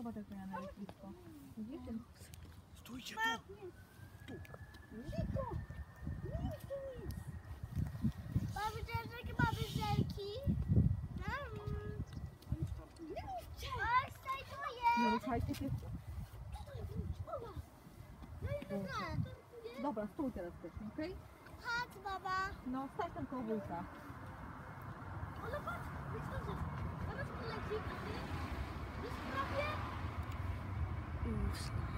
Zobacz jak to ja na blisko. Widzisz? Stójcie tu! Cicho! Nic tu nic! Mamy jakie mamy żelki? Oj, staj tu Nie jest! ruszajcie się. No Dobra, stój teraz też, okej? chodź, baba! No, stań tam koło wujka. Ona patrz! Jest dobrze! Zobacz, tu leci. Jest prawie... Usta.